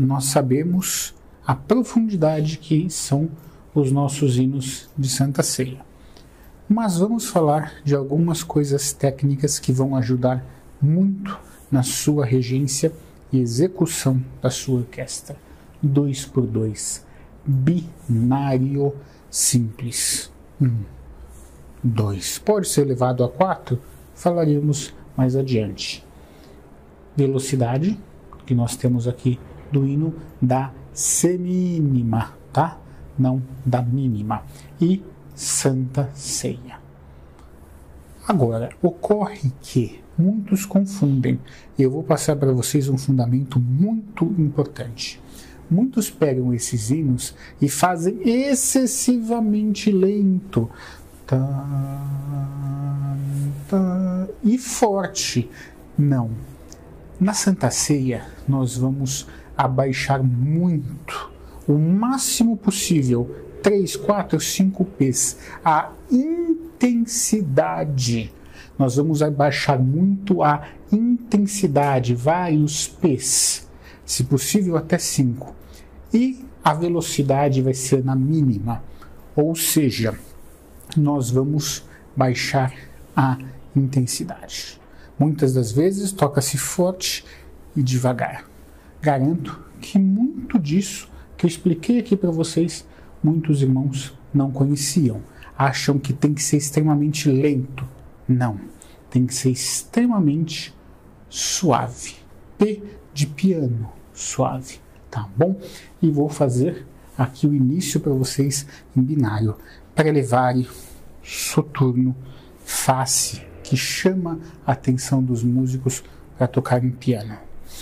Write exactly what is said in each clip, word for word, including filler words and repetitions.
nós sabemos a profundidade que são os nossos hinos de Santa Ceia. Mas vamos falar de algumas coisas técnicas que vão ajudar muito na sua regência e execução da sua orquestra. Dois por dois, binário simples. Um, dois. Pode ser elevado a quatro? Falaremos mais adiante. Velocidade, que nós temos aqui do hino da semínima, tá? Não da mínima. E Santa Ceia. Agora, ocorre que muitos confundem. Eu vou passar para vocês um fundamento muito importante. Muitos pegam esses hinos e fazem excessivamente lento. Tá, tá, e forte. Não. Na Santa Ceia, nós vamos abaixar muito, o máximo possível, três, quatro, cinco P's, a intensidade. Nós vamos abaixar muito a intensidade, vários P's, se possível até cinco. E a velocidade vai ser na mínima, ou seja, nós vamos baixar a intensidade. Muitas das vezes toca-se forte e devagar. Garanto que muito disso que eu expliquei aqui para vocês, muitos irmãos não conheciam. Acham que tem que ser extremamente lento. Não, tem que ser extremamente suave. P de piano, suave, tá bom? E vou fazer aqui o início para vocês em binário. Prelevare, soturno, face, que chama a atenção dos músicos para tocar em piano.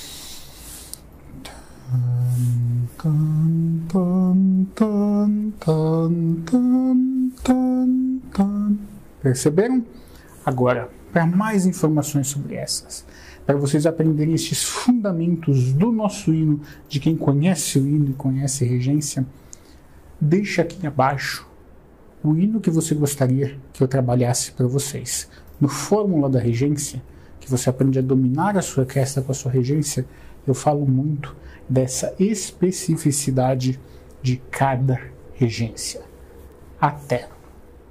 Perceberam? Agora, para mais informações sobre essas, para vocês aprenderem estes fundamentos do nosso hino, de quem conhece o hino e conhece a regência, deixa aqui abaixo o hino que você gostaria que eu trabalhasse para vocês. No Fórmula da Regência, que você aprende a dominar a sua orquestra com a sua regência, eu falo muito dessa especificidade de cada regência. Até!